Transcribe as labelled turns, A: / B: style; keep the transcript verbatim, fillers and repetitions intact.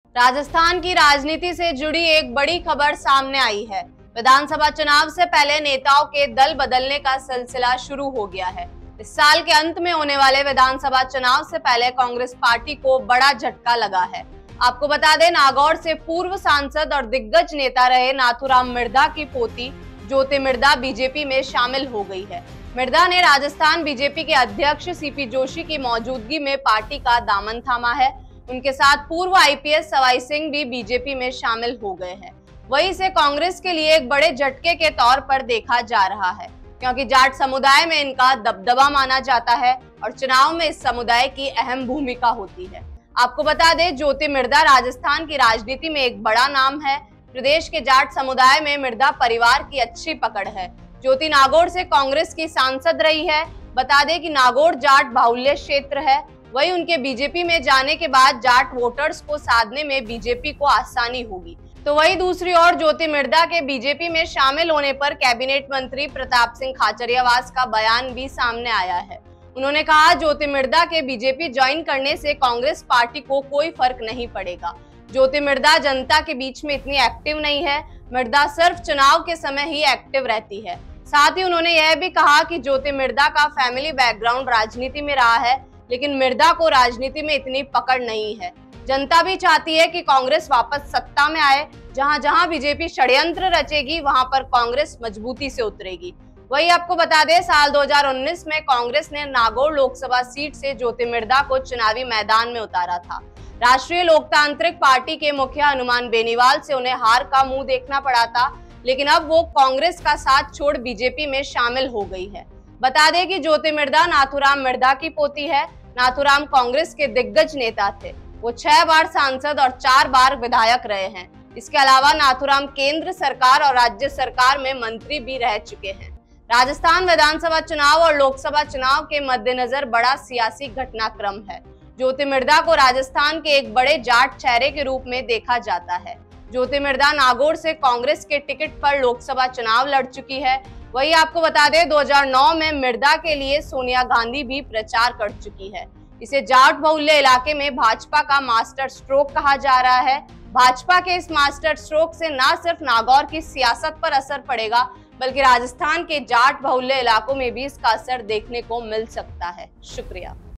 A: राजस्थान की राजनीति से जुड़ी एक बड़ी खबर सामने आई है। विधानसभा चुनाव से पहले नेताओं के दल बदलने का सिलसिला शुरू हो गया है। इस साल के अंत में होने वाले विधानसभा चुनाव से पहले कांग्रेस पार्टी को बड़ा झटका लगा है। आपको बता दें, नागौर से पूर्व सांसद और दिग्गज नेता रहे नाथूराम मिर्धा की पोती ज्योति मिर्धा बीजेपी में शामिल हो गई है। मिर्धा ने राजस्थान बीजेपी के अध्यक्ष सीपी जोशी की मौजूदगी में पार्टी का दामन थामा है। उनके साथ पूर्व आईपीएस सवाई सिंह भी बीजेपी में शामिल हो गए हैं। वहीं इसे कांग्रेस के लिए एक बड़े झटके के तौर पर देखा जा रहा है, क्योंकि जाट समुदाय में इनका दबदबा माना जाता है और चुनाव में इस समुदाय की अहम भूमिका होती है। आपको बता दें, ज्योति मिर्धा राजस्थान की राजनीति में एक बड़ा नाम है। प्रदेश के जाट समुदाय में मिर्धा परिवार की अच्छी पकड़ है। ज्योति नागौर से कांग्रेस की सांसद रही है। बता दें कि नागौर जाट बाहुल्य क्षेत्र है। वहीं उनके बीजेपी में जाने के बाद जाट वोटर्स को साधने में बीजेपी को आसानी होगी। तो वहीं दूसरी ओर ज्योति मिर्धा के बीजेपी में शामिल होने पर कैबिनेट मंत्री प्रताप सिंह खाचरियावास का बयान भी सामने आया है। उन्होंने कहा, ज्योति मिर्धा के बीजेपी ज्वाइन करने से कांग्रेस पार्टी को कोई फर्क नहीं पड़ेगा। ज्योति मिर्धा जनता के बीच में इतनी एक्टिव नहीं है। मिर्धा सिर्फ चुनाव के समय ही एक्टिव रहती है। साथ ही उन्होंने यह भी कहा कि ज्योति मिर्धा का फैमिली बैकग्राउंड राजनीति में रहा है, लेकिन मिर्धा को राजनीति में इतनी पकड़ नहीं है। जनता भी चाहती है कि कांग्रेस वापस सत्ता में आए। जहां जहां बीजेपी षड्यंत्र रचेगी, वहां पर कांग्रेस मजबूती से उतरेगी। वही आपको बता दें, साल दो हज़ार उन्नीस में कांग्रेस ने नागौर लोकसभा सीट से ज्योति मिर्धा को चुनावी मैदान में उतारा था। राष्ट्रीय लोकतांत्रिक पार्टी के मुखिया हनुमान बेनीवाल से उन्हें हार का मुंह देखना पड़ा था, लेकिन अब वो कांग्रेस का साथ छोड़ बीजेपी में शामिल हो गई है। बता दें कि ज्योति मिर्धा नाथूराम मिर्धा की पोती है। नाथूराम कांग्रेस के दिग्गज नेता थे। वो छह बार सांसद और चार बार विधायक रहे हैं। इसके अलावा नाथूराम केंद्र सरकार और राज्य सरकार में मंत्री भी रह चुके हैं। राजस्थान विधानसभा चुनाव और लोकसभा चुनाव के मद्देनजर बड़ा सियासी घटनाक्रम है। ज्योति मिर्धा को राजस्थान के एक बड़े जाट चेहरे के रूप में देखा जाता है। ज्योति मिर्धा नागौर से कांग्रेस के टिकट पर लोकसभा चुनाव लड़ चुकी है। वही आपको बता दें, दो हज़ार नौ में मिर्धा के लिए सोनिया गांधी भी प्रचार कर चुकी है। इसे जाट बहुल्य इलाके में भाजपा का मास्टर स्ट्रोक कहा जा रहा है। भाजपा के इस मास्टर स्ट्रोक से न सिर्फ नागौर की सियासत पर असर पड़ेगा, बल्कि राजस्थान के जाट बहुल्य इलाकों में भी इसका असर देखने को मिल सकता है। शुक्रिया।